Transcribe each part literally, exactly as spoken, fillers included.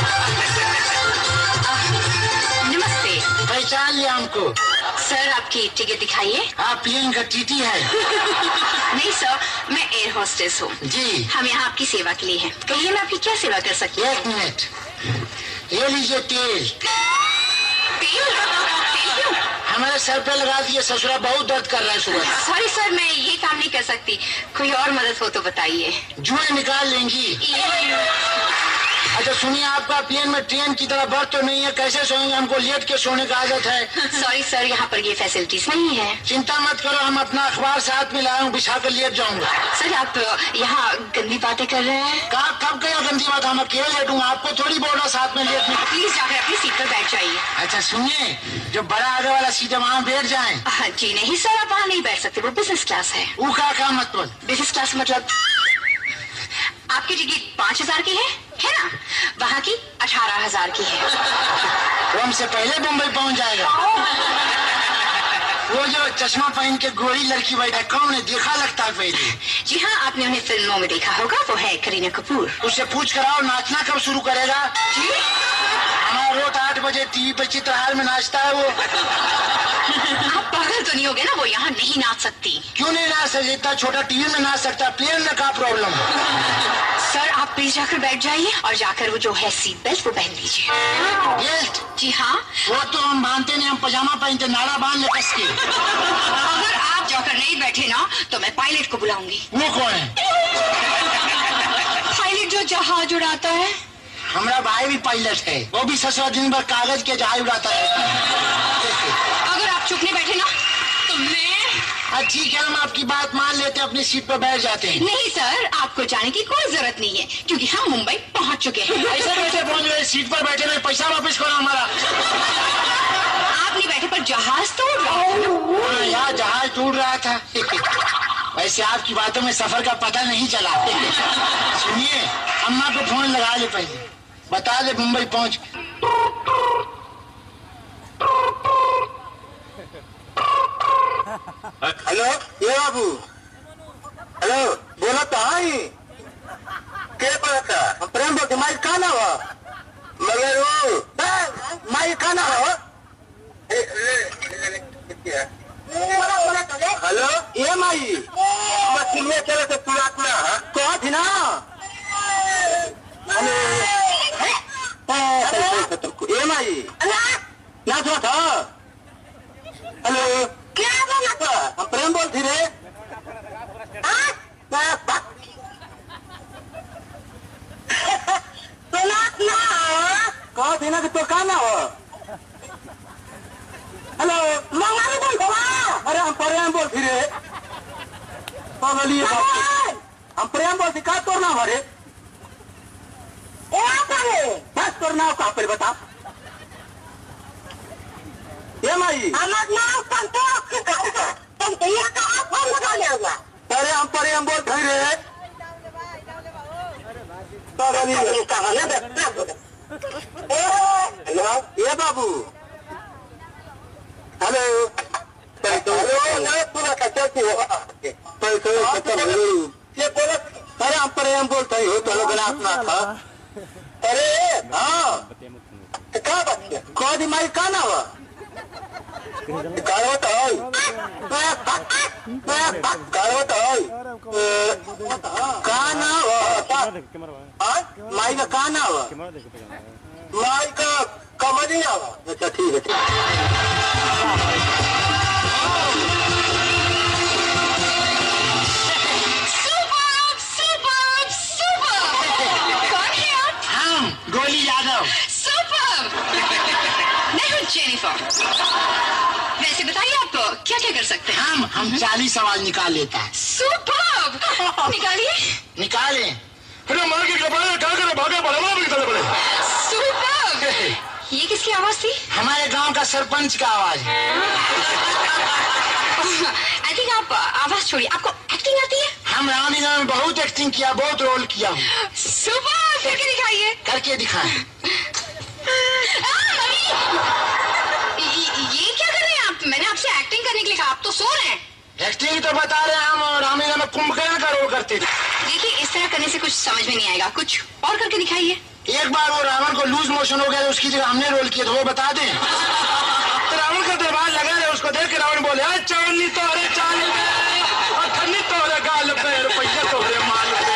नमस्ते। पहचान लिया हमको? सर आपकी टिकट दिखाइए। आप प्लेन का टीटी है? नहीं सर, मैं एयर होस्टेस हूँ। जी। हम यहाँ आपकी सेवा के लिए हैं। कहिए मैं आपकी क्या सेवा कर सकती हूँ? एक मिनट, ये लीजिए तेल। तेल? तेल क्यों? हमारे सर पे लगा दिए, ससुरा बहुत दर्द कर रहा है सुबह। सॉरी सर, मैं ये काम नहीं कर सकती। कोई और मदद हो तो बताइए। जुए निकाल लेंगी? अच्छा सुनिए, आपका प्लेन में ट्रेन की तरह बर्थ तो नहीं है, कैसे सोएंगे? हमको लेट के सोने का आदत है। सॉरी सर, यहाँ पर ये फैसिलिटीज नहीं है। चिंता मत करो, हम अपना अखबार साथ में लाए हूँ, बिछा कर लेट जाऊंगा। सर आप यहाँ गंदी बातें कर रहे हैं। कहा कब गया गंदी बात? हम अकेले लेटूंगा, आपको थोड़ी बोला साथ में लेटने। प्लीज जाकर अपनी सीट पर बैठ जाइए। अच्छा सुनिए, जो बड़ा आगे वाला सीट है वहाँ बैठ जाए। जी नहीं सर, आप वहाँ नहीं बैठ सकते, वो बिजनेस क्लास है। वो का क्या मतलब? बिजनेस क्लास मतलब आपकी टिकट पाँच हजार की है, है ना? वहाँ की अठारह हजार की है। वो हमसे पहले मुंबई पहुँच जाएगा। वो जो चश्मा पहन के गोरी लड़की बैठा, कौन है? देखा लगता है पहले। जी हाँ, आपने उन्हें फिल्मों में देखा होगा, वो है करीना कपूर। उससे पूछ कर आओ, नाचना कब शुरू करेगा? जी? हमारा रोज आठ बजे टीवी पर चित्रहार में नाचता है वो। आप पागल तो नहीं हो गए ना? वो यहाँ नहीं नाच सकती। क्यों नहीं नाच सकती? इतना छोटा टीवी में नाच सकता, प्लेन में क्या प्रॉब्लम? सर आप प्लीज जाकर बैठ जाइए और जाकर वो जो है सीट बेल्ट वो पहन लीजिए। बेल्ट? जी हाँ। वो तो हम बांधते नहीं, हम पजामा पहनते, नाड़ा बांध ले कस के। अगर आप जाकर नहीं बैठे ना तो मैं पायलट को बुलाऊंगी। वो कौन है? पायलट जो जहाज उड़ाता है। हमारा भाई भी पायलट है, वो भी ससुरा दिन भर कागज के जहाज उड़ाता है। अगर आप चुप नहीं बैठे ना तो मैं। ठीक है, हम आपकी बात मान लेते हैं, अपनी सीट पर बैठ जाते हैं। नहीं सर, आपको जाने की कोई जरूरत नहीं है, क्योंकि हम मुंबई पहुंच चुके हैं। ऐसे कैसे पहुंच गए? सीट पर बैठे में पैसा वापस करो हमारा। आप नहीं बैठे पर जहाज तो उड़ रहा है। यार जहाज टूट रहा था। वैसे आपकी बातों में सफर का पता नहीं चला। सुनिए, अम्मा को फोन लगा ले, पहले बता दे मुंबई पहुंच। हेलो, ये बाबू। हेलो, बोला तो आई के बोला? हम प्रेम बोलते, माइक कहाँ ना हो? मगर वो माइक कहाँ ना हो? हेलो, ये माई मछली चले तो पुरातना कहा थी ना? ये माई ना था। हेलो, क्या बोला था? हम प्रेम बोलती रे। कहा थी ना कि तो कहा ना हो? हेलो, मंगाली बोल बोला। अरे हम प्रेम बोलती रे। बोलिए हम प्रेम बोलती, कहा तोड़ नाम हरे? बस तोड़ नाम कहा पर बता। ये माई अरे हम पर हम बोल रहे हेलो, ये बाबू। हेलो, अरे हम पर हम बोलते ही हो तो लोग अपना था। अरे हाँ, क्या बात? कौन दिमाग कहा ना हुआ? गाड़ो तो है, गाड़ो तो है, कहाँ ना हुआ? माई का कहाँ ना हुआ? माई का कमर ही ना हुआ। अच्छा ठीक है, ठीक गोली यादव। सुपर। मैं हूँ जेनिफर। वैसे बताइए आप क्या क्या कर सकते हैं? हम हम चालीस सवाल निकाल लेता है। सुपर। निकालिए। निकाले। अरे मार के कपड़े क्या करे, भागे बड़ा भी चले बड़े। सुपर। ये किसकी आवाज थी? हमारे गांव का सरपंच का आवाज है। आई थिंक आप आवाज छोड़िए, आपको एक्टिंग आती है? हम रामलीला में बहुत एक्टिंग किया, बहुत रोल किया हूँ। सुपर, करके दिखाइए। करके दिखाएं। ये क्या कर रहे हैं आप? मैंने आपसे एक्टिंग करने के लिए कहा, आप तो सो रहे हैं। एक्टिंग तो बता रहे हैं, हम रामलीला में कुंभकर्ण का रोल करते थे। देखिए इस तरह करने से कुछ समझ में नहीं आएगा, कुछ और करके दिखाइए। एक बार वो रावण को लूज मोशन हो गया, उसकी जगह हमने रोल किया, तो वो बता दें। तो रावण का दरबार लगा रहे, उसको देख के रावण बोले चावनी तोरे चाल में और ठन्नी तोरे गाल पे रुपया तोरे माल पे।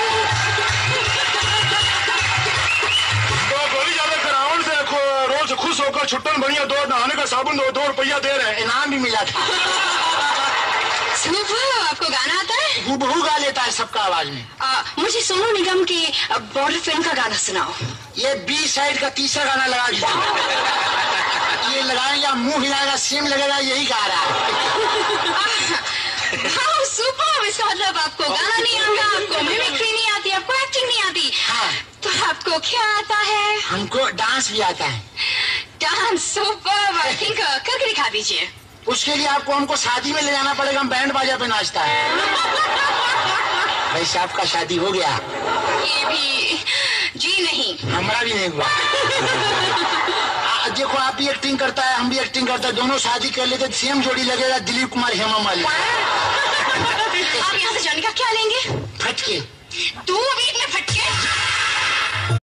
तो गोली जावे के रावण से रोज खुश होकर छुट्टन बढ़िया दो नहाने का साबुन दो दो रुपया दे रहे हैं, इनाम भी मिला था। स्नूप, आपको गाना आता है? हूबहू गा लेता है सबका आवाज में। आ, मुझे सोनू निगम की बॉर्डर फिल्म का गाना सुनाओ। ये बी साइड का तीसरा गाना लगा दीजिए। ये लगाएगा, मुंह हिलाएगा, सेम लगेगा, यही गा रहा है। हाँ, सुपर। इसका मतलब आपको गाना नहीं आता, आपको मिमिक्री नहीं आती, आपको एक्टिंग नहीं आती। हाँ। तो आपको क्या आता है? हमको डांस भी आता है। डांस? सुपर। आई थिंक करके दिखा दीजिए। उसके लिए आपको हमको शादी में ले जाना पड़ेगा, हम बैंड बाजा पे नाचता है। भाई साहब का शादी हो गया? ये भी जी नहीं, हमारा भी नहीं हुआ। आ, देखो आप भी एक्टिंग करता है, हम भी एक्टिंग करता है, दोनों शादी कर लेते, सेम जोड़ी लगेगा, दिलीप कुमार हेमा मालिनी। आप यहाँ से जाने का क्या लेंगे? फटके। दो वीक में फटके?